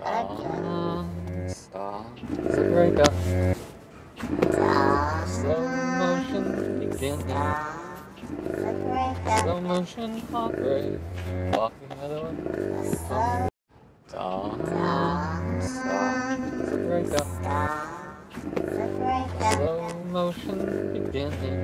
Stop the breakup. Slow motion beginning. Slow motion heartbreak. Walking other way. Stop the breakup. Slow motion beginning.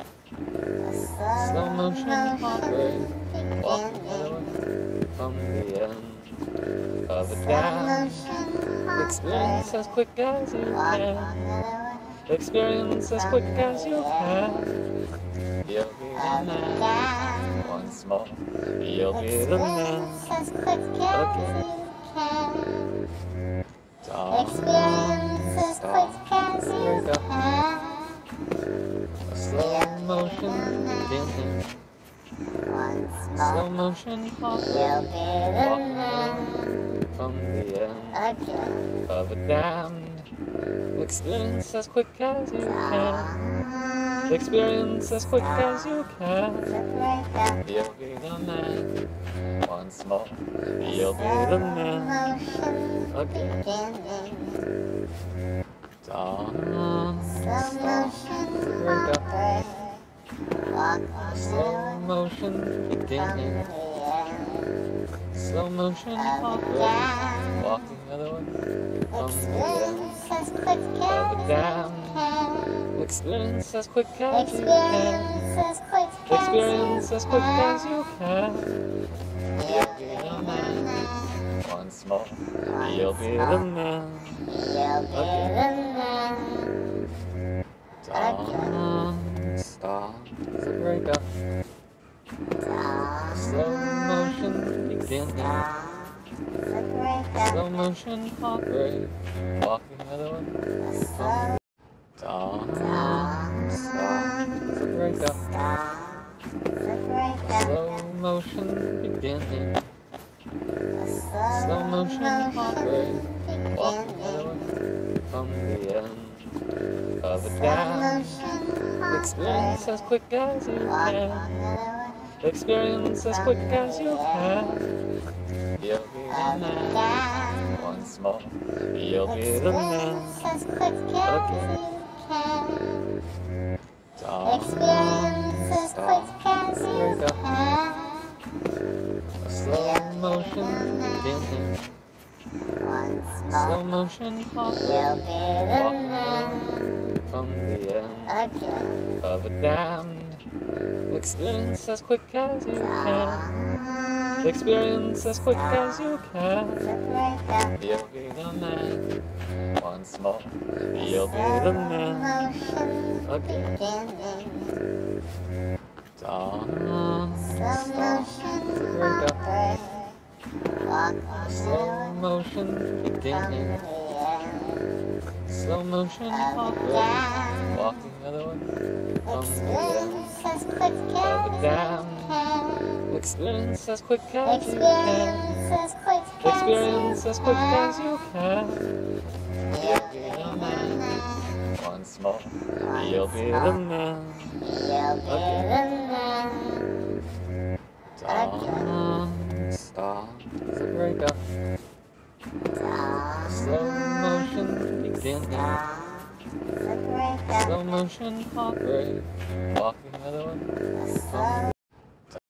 Slow motion heartbreak. Walking other way from the end of a dam. Experience as quick as you can. Experience as quick as you can. You'll be the man once more. You'll be the man again. Experience as quick as you can. A slow motion beginning. Slow motion You'll be the man from the end again. of a damned. Experience as quick as you can. Experience as quick as you can. You'll be the man once more. You'll be the man again. Slow motion beginning. Slow motion heartbreak. Walking other way from the end of a dam. Experience as quick as you can. Experience as quick as you can. You'll be the man once more. You'll be the man again. Stop the breakup. Slow motion beginning. Slow motion heartbreak. Walking other way. Stop the breakup. Slow motion beginning. Slow motion heartbreak. Walking other way from the end of a dam. Experience as quick as you can. Experience as quick as you can. You'll be the man once more. You'll be the man again. Experience as quick as you can. A slow motion beginning. Slow motion heartbreak. Walking from the end of a damned. Experience as quick as you can. Experience as quick as you can. You'll be the man once more. You'll be the man again. Stop the breakup. Slow motion beginning. Slow motion heartbreak. Walking other way from the end of a dam. Experience as quick as you can. Experience as quick as you can. You'll be the man once more. You'll be the man again. Stop the breakup. Slow motion beginning. Slow motion heartbreak. Walking other way.